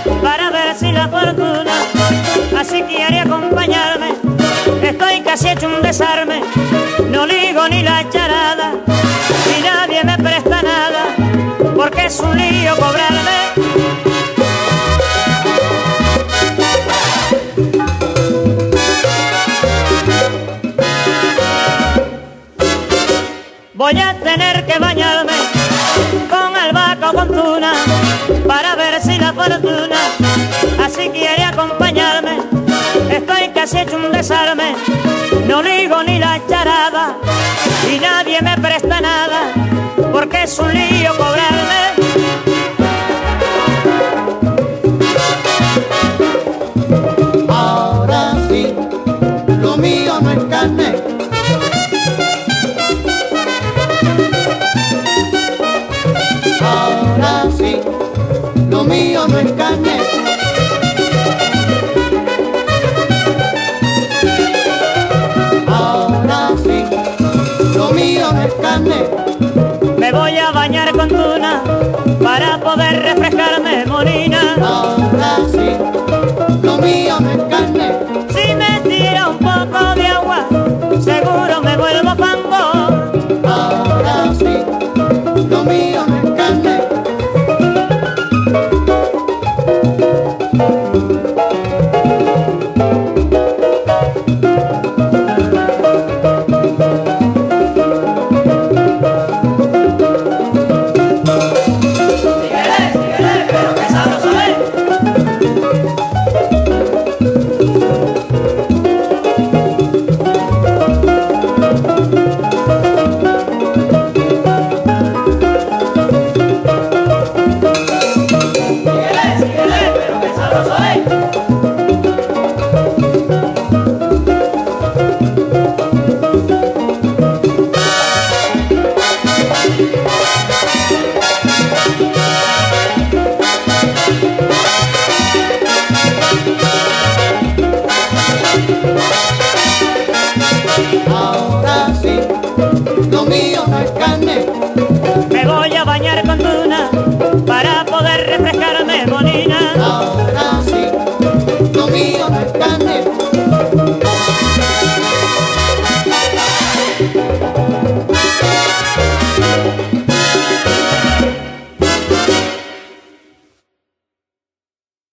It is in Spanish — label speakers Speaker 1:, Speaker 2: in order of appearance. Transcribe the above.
Speaker 1: para ver si la fortuna así quiere acompañarme. Estoy casi hecho un desarme, no ligo ni la charada, y nadie me presta nada, porque es un lío cobrarme. Voy a tener que bañarme con albahaca o con tuna para ver si la fortuna así quiere acompañarme. Estoy casi hecho un desarme, no ligo ni la charada, y nadie me presta nada, porque es un lío cobrarme.